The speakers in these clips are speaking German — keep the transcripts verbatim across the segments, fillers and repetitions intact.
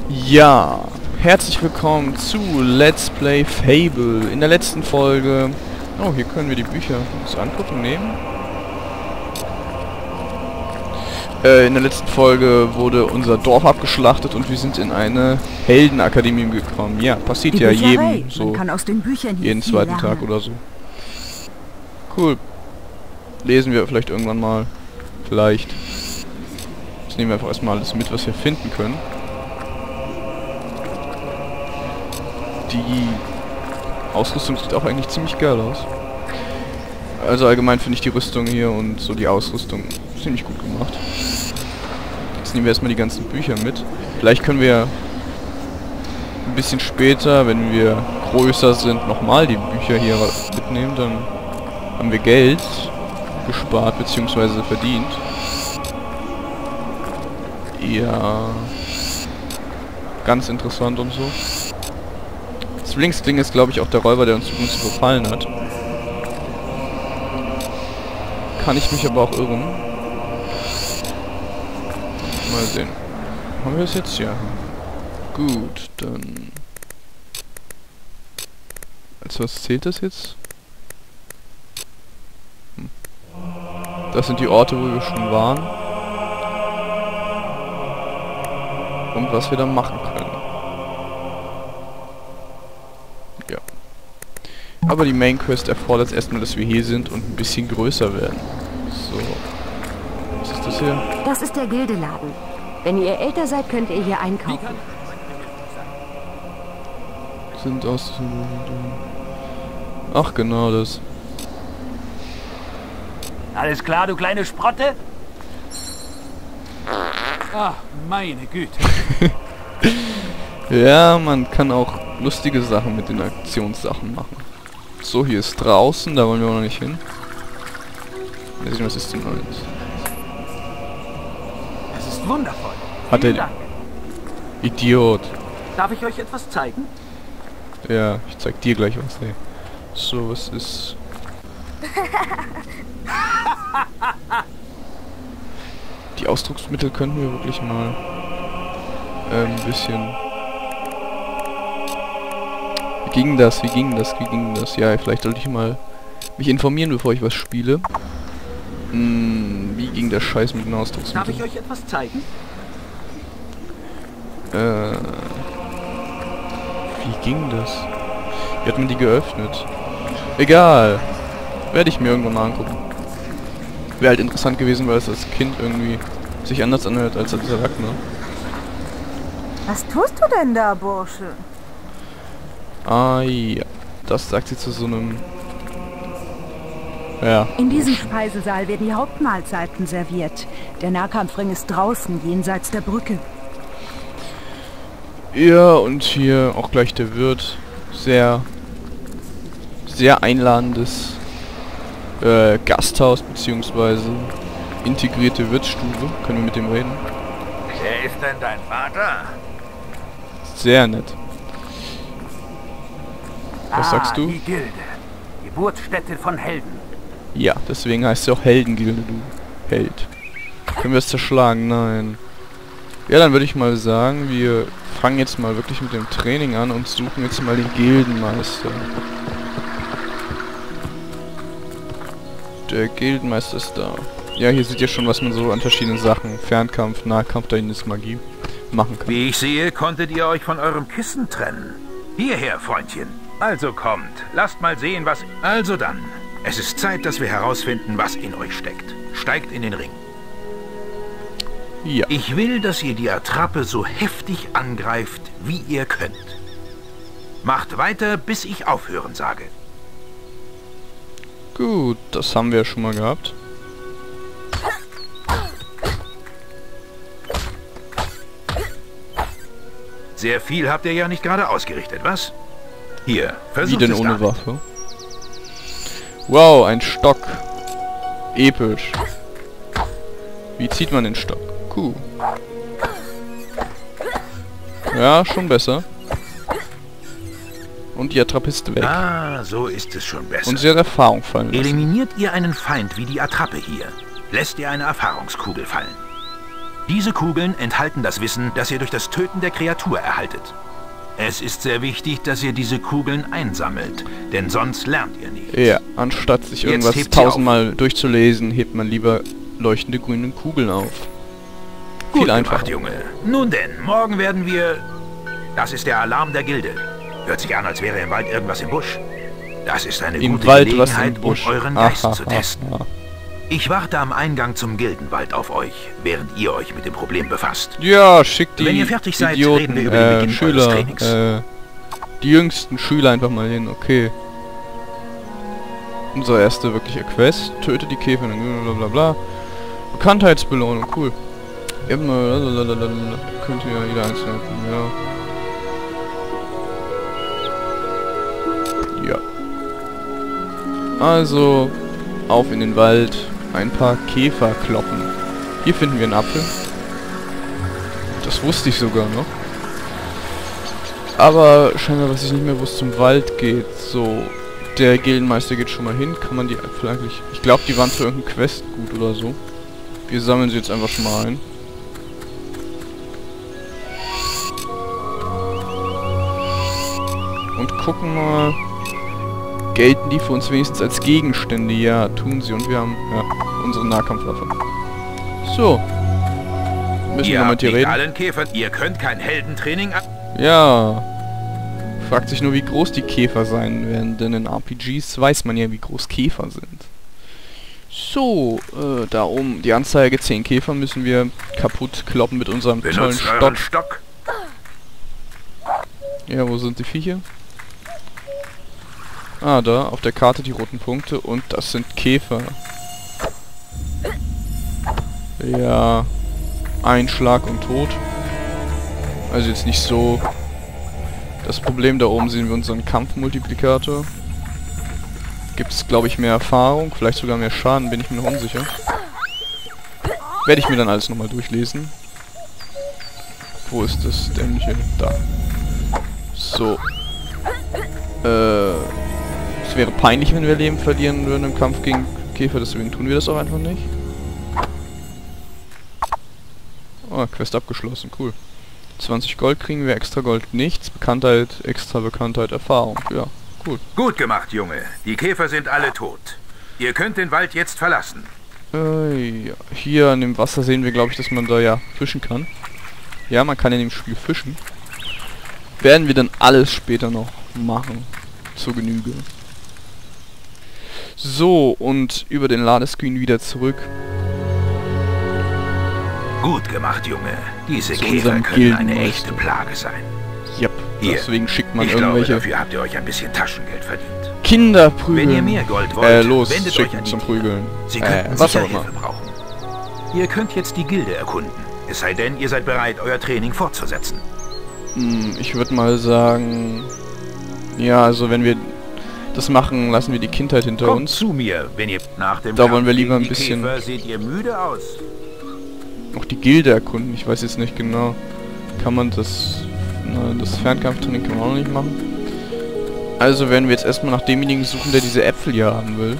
Ja, herzlich willkommen zu Let's Play Fable. In der letzten Folge... Oh, hier können wir die Bücher uns angucken, nehmen. Äh, in der letzten Folge wurde unser Dorf abgeschlachtet und wir sind in eine Heldenakademie gekommen. Ja, passiert ja jedem so, kann aus den Büchern hier jeden zweiten lernen. Tag oder so. Cool. Lesen wir vielleicht irgendwann mal. Vielleicht. Jetzt nehmen wir einfach erstmal alles mit, was wir finden können. Die Ausrüstung sieht auch eigentlich ziemlich geil aus. Also allgemein finde ich die Rüstung hier und so die Ausrüstung ziemlich gut gemacht. Jetzt nehmen wir erstmal die ganzen Bücher mit. Vielleicht können wir ein bisschen später, wenn wir größer sind, nochmal die Bücher hier mitnehmen. Dann haben wir Geld gespart bzw. verdient. Ja, ganz interessant und so. Zwillingskling ist, glaube ich, auch der Räuber, der uns übrigens überfallen hat. Kann ich mich aber auch irren. Mal sehen. Haben wir es jetzt? Ja. Gut, dann... Als was zählt das jetzt? Hm. Das sind die Orte, wo wir schon waren. Und was wir dann machen können. Ja. Aber die Main Quest erfordert erstmal, dass wir hier sind und ein bisschen größer werden. So. Was ist das hier? Das ist der Gildeladen. Wenn ihr älter seid, könnt ihr hier einkaufen. Sind aus... Ach, genau das. Alles klar, du kleine Sprotte? Ach, meine Güte. Ja, man kann auch lustige Sachen mit den Aktionssachen machen. So, hier ist draußen, da wollen wir auch noch nicht hin. Mal sehen, was ist denn eins? Das ist wundervoll. Hat Vielen er... Dank. Idiot. Darf ich euch etwas zeigen? Ja, ich zeig dir gleich was, ey. So, was ist... Die Ausdrucksmittel könnten wir wirklich mal äh, ein bisschen... Wie ging das? Wie ging das? Wie ging das? Ja, vielleicht sollte ich mal mich informieren, bevor ich was spiele. Hm, wie ging der Scheiß mit den Ausdrucksmitteln? Darf ich euch etwas zeigen? Äh... Wie ging das? Wie hat man die geöffnet? Egal. Werde ich mir irgendwann mal angucken. Wäre halt interessant gewesen, weil es als Kind irgendwie sich anders anhört als als Erwachsener. Was tust du denn da, Bursche? Ah ja. Das sagt sie zu so einem... Ja. In diesem Speisesaal werden die Hauptmahlzeiten serviert. Der Nahkampfring ist draußen, jenseits der Brücke. Ja, und hier auch gleich der Wirt. Sehr... Sehr einladendes... Äh, Gasthaus beziehungsweise integrierte Wirtsstube. Können wir mit dem reden? Wer ist denn dein Vater? Sehr nett. Was ah, sagst du? Die Gilde. Geburtsstätte von Helden. Ja, deswegen heißt sie auch Heldengilde, du Held. Können wir es zerschlagen? Nein. Ja, dann würde ich mal sagen, wir fangen jetzt mal wirklich mit dem Training an und suchen jetzt mal den Gildenmeister. Der Gildenmeister ist da. Ja, hier seht ihr schon, was man so an verschiedenen Sachen, Fernkampf, Nahkampf, da hinten ist Magie, machen kann. Wie ich sehe, konntet ihr euch von eurem Kissen trennen. Hierher, Freundchen. Also kommt, lasst mal sehen, was... Also dann, es ist Zeit, dass wir herausfinden, was in euch steckt. Steigt in den Ring. Ja. Ich will, dass ihr die Attrappe so heftig angreift, wie ihr könnt. Macht weiter, bis ich aufhören sage. Gut, das haben wir ja schon mal gehabt. Sehr viel habt ihr ja nicht gerade ausgerichtet, was? Hier, Wie versucht denn es ohne damit. Waffe? Wow, ein Stock. Episch. Wie zieht man den Stock? Cool. Ja, schon besser. Und die Attrappe ist weg. Ah, so ist es schon besser. Und sie hat Erfahrung fallen lassen. Eliminiert ihr einen Feind wie die Attrappe hier, lässt ihr eine Erfahrungskugel fallen. Diese Kugeln enthalten das Wissen, das ihr durch das Töten der Kreatur erhaltet. Es ist sehr wichtig, dass ihr diese Kugeln einsammelt, denn sonst lernt ihr nicht. Ja, anstatt sich irgendwas hebt sie tausendmal durchzulesen, hebt man lieber leuchtende grüne Kugeln auf. Gut Viel einfacher. gemacht, Junge. Nun denn, morgen werden wir... Das ist der Alarm der Gilde. Hört sich an, als wäre im Wald irgendwas im Busch. Das ist eine Im gute Wald was Gelegenheit, im Busch. um euren Geist Aha, zu testen. aha. Ich warte am Eingang zum Gildenwald auf euch, während ihr euch mit dem Problem befasst. Ja, schickt die Wenn ihr fertig seid, Idioten, reden wir über den äh, Beginn Schüler, eures Trainings. äh, die jüngsten Schüler einfach mal hin, okay. Unsere erste wirkliche Quest, töte die Käfer, bla bla bla. Bekanntheitsbelohnung, cool. Eben, lalalala, könnt ihr jeder einzelne, ja. Ja. Also, auf in den Wald, ein paar Käfer kloppen. Hier finden wir einen Apfel. Das wusste ich sogar noch. Aber scheinbar, was ich nicht mehr wusste, zum Wald geht. So, der Gildenmeister geht schon mal hin. Kann man die Äpfel eigentlich... Ich glaube, die waren für irgendeinen Quest gut oder so. Wir sammeln sie jetzt einfach schon mal ein. Und gucken mal... Gelten die für uns wenigstens als Gegenstände? Ja, tun sie. Und wir haben, ja, unsere Nahkampfwaffe. So. Müssen wir Ihr noch mit habt dir nicht reden? allen Käfern, ihr könnt kein Heldentraining an... Ja. Fragt sich nur, wie groß die Käfer sein werden, denn in R P Gs weiß man ja, wie groß Käfer sind. So, äh, da oben die Anzeige zehn Käfer müssen wir kaputt kloppen mit unserem tollen Benutzt Stock. euren Stock. Ja, wo sind die Viecher? Ah, da, auf der Karte die roten Punkte und das sind Käfer. Ja, ein Schlag und tot. Also jetzt nicht so... Das Problem, da oben sehen wir unseren Kampfmultiplikator. Gibt es, glaube ich, mehr Erfahrung, vielleicht sogar mehr Schaden, bin ich mir noch unsicher. Werde ich mir dann alles nochmal durchlesen. Wo ist das dämliche? Da. So. Äh... Es wäre peinlich, wenn wir Leben verlieren würden im Kampf gegen Käfer, deswegen tun wir das auch einfach nicht. Oh, Quest abgeschlossen, cool. zwanzig Gold kriegen wir, extra Gold nichts, Bekanntheit, extra Bekanntheit, Erfahrung, ja, cool. Gut gemacht, Junge. Die Käfer sind alle tot. Ihr könnt den Wald jetzt verlassen. Äh, ja. Hier an dem Wasser sehen wir, glaube ich, dass man da ja fischen kann. Ja, man kann in dem Spiel fischen. Werden wir dann alles später noch machen. Zur Genüge. So, und über den Ladescreen wieder zurück. Gut gemacht, Junge. Diese Zu Käfer unserem können eine Gildenmeister. echte Plage sein. Yep, Hier. deswegen schickt man Ich glaube, irgendwelche dafür habt ihr euch ein bisschen Taschengeld verdient. Kinder prügeln. Wenn ihr mehr Gold wollt, äh, los, wendet euch schicken an die zum Diener. Prügeln. Sie Äh, könnten was sicher auch immer. Hilfe brauchen. Ihr könnt jetzt die Gilde erkunden. Es sei denn, ihr seid bereit, euer Training fortzusetzen. Hm, ich würde mal sagen... Ja, also wenn wir das machen, lassen wir die Kindheit hinter Kommt uns. zu mir, wenn ihr nach dem Da Kampf wollen wir lieber gegen ein bisschen- die Käfer seht ihr müde aus. Auch die Gilde erkunden. Ich weiß jetzt nicht genau. Kann man das... Na, das Fernkampftraining kann man auch noch nicht machen. Also werden wir jetzt erstmal nach demjenigen suchen, der diese Äpfel hier haben will.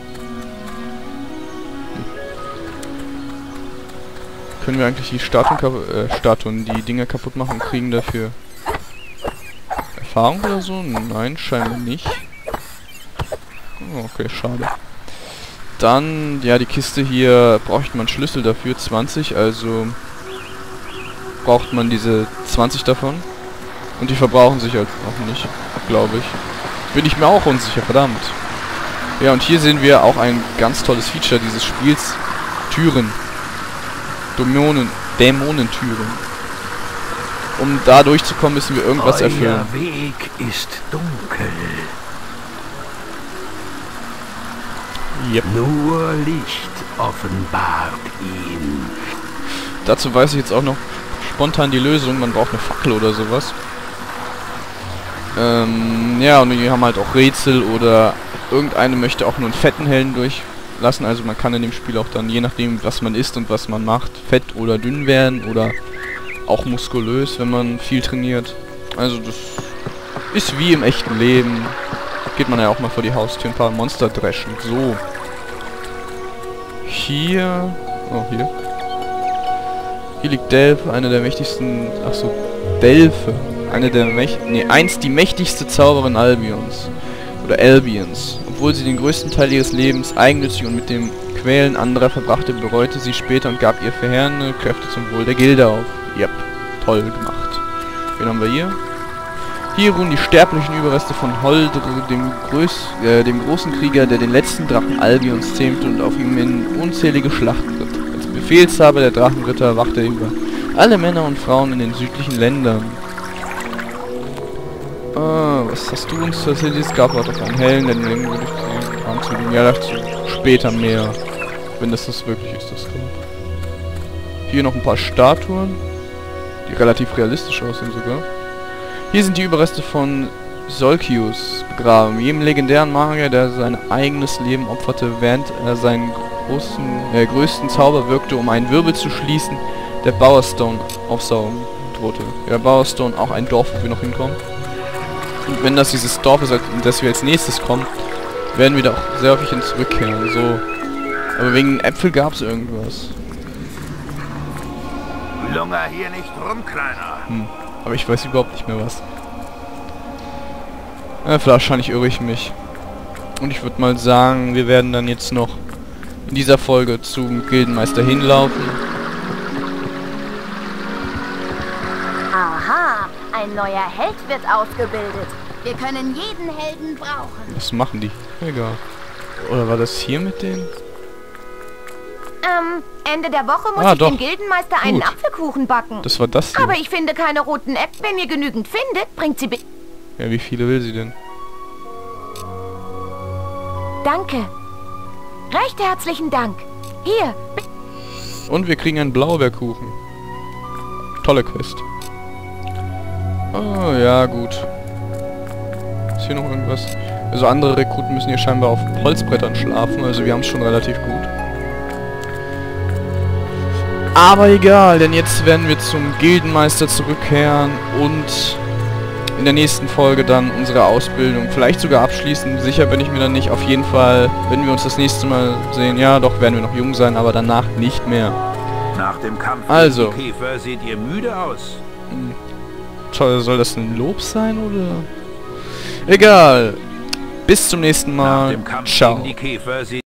Können wir eigentlich die Statuen, kap- äh, Statuen, die Dinger kaputt machen und kriegen dafür Erfahrung oder so? Nein, scheinbar nicht. Oh, okay, schade. Dann, ja, die Kiste hier bräuchte man Schlüssel dafür, zwanzig, also braucht man diese zwanzig davon. Und die verbrauchen sich halt auch nicht, glaube ich. Bin ich mir auch unsicher, verdammt. Ja, und hier sehen wir auch ein ganz tolles Feature dieses Spiels. Türen. Dämonen, Dämonentüren. Um da durchzukommen, müssen wir irgendwas Euer erfüllen. Weg ist dunkel. Yep. Nur Licht offenbart ihn. Dazu weiß ich jetzt auch noch spontan die Lösung. Man braucht eine Fackel oder sowas. Ähm, ja, und wir haben halt auch Rätsel oder irgendeine möchte auch nur einen fetten Helden durchlassen. Also man kann in dem Spiel auch dann, je nachdem was man isst und was man macht, fett oder dünn werden oder auch muskulös, wenn man viel trainiert. Also das ist wie im echten Leben. Geht man ja auch mal vor die Haustür ein paar Monster dreschen. So. Hier. Oh, hier. Hier liegt Delph, eine der mächtigsten... Achso, Delphi. Eine der Mächt... Nee, einst die mächtigste Zauberin Albions. Oder Albions. Obwohl sie den größten Teil ihres Lebens eigennützig und mit dem Quälen anderer verbrachte, bereute sie später und gab ihr verheerende Kräfte zum Wohl der Gilde auf. Yep, toll gemacht. Wen haben wir hier? Hier ruhen die sterblichen Überreste von Holdr, dem, Größ äh, dem großen Krieger, der den letzten Drachen Albions zähmte und auf ihm in unzählige Schlachten ritt. Als Befehlshaber der Drachenritter wachte er über alle Männer und Frauen in den südlichen Ländern. Ah, was hast du uns zu erzählen? Es gab auch einen hellen, den würde ich sehen. Anzügen. Ja, dazu später mehr. Wenn das das wirklich ist, das Grab. Hier noch ein paar Statuen, die relativ realistisch aussehen sogar. Hier sind die Überreste von Solkius begraben, jenem legendären Magier, der sein eigenes Leben opferte, während er seinen großen, äh, größten Zauber wirkte, um einen Wirbel zu schließen, der Bowerstone aufsaugen drohte. Ja, Bowerstone, auch ein Dorf, wo wir noch hinkommen. Und wenn das dieses Dorf ist, in das wir als nächstes kommen, werden wir da auch sehr häufig hin zurückkehren. So. Aber wegen Äpfel gab es irgendwas. Lunger hier nicht rum, Kleiner. Hm. Aber ich weiß überhaupt nicht mehr was. Ja, wahrscheinlich irre ich mich. Und ich würde mal sagen, wir werden dann jetzt noch in dieser Folge zum Gildenmeister hinlaufen. Aha, ein neuer Held wird ausgebildet. Wir können jeden Helden brauchen. Was machen die? Egal. Oder war das hier mit denen? Ähm, Ende der Woche muss Ah, ich doch. dem Gildenmeister einen Gut. Apfelkuchen backen. Das war das hier. Aber ich finde keine roten Äpfel. Wenn ihr genügend findet, bringt sie... Ja, wie viele will sie denn? Danke. Recht herzlichen Dank. Hier. Und wir kriegen einen Blaubeerkuchen. Tolle Quest. Oh, ja, gut. Ist hier noch irgendwas? Also andere Rekruten müssen hier scheinbar auf Holzbrettern schlafen. Also wir haben es schon relativ gut. Aber egal, denn jetzt werden wir zum Gildenmeister zurückkehren und in der nächsten Folge dann unsere Ausbildung vielleicht sogar abschließen. Sicher bin ich mir dann nicht. Auf jeden Fall, wenn wir uns das nächste Mal sehen, ja, doch werden wir noch jung sein, aber danach nicht mehr. Nach dem Kampf Also. gegen die Käfer seht ihr müde aus. Hm. Toll, soll das ein Lob sein, oder? Egal. Bis zum nächsten Nach Mal. dem Kampf Ciao. gegen die Käfer seht